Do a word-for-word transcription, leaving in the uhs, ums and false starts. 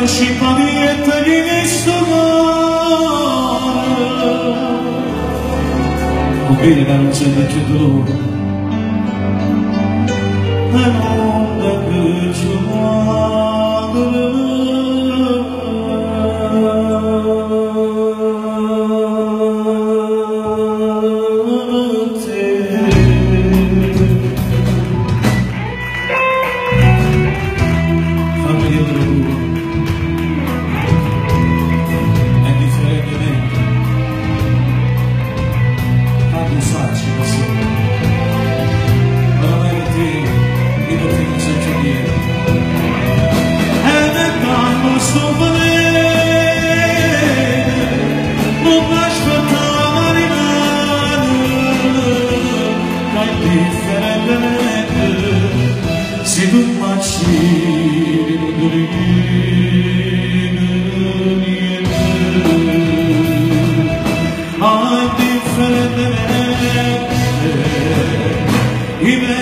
și pariete din istorie cu bine non c'è che tu e non da che ci Even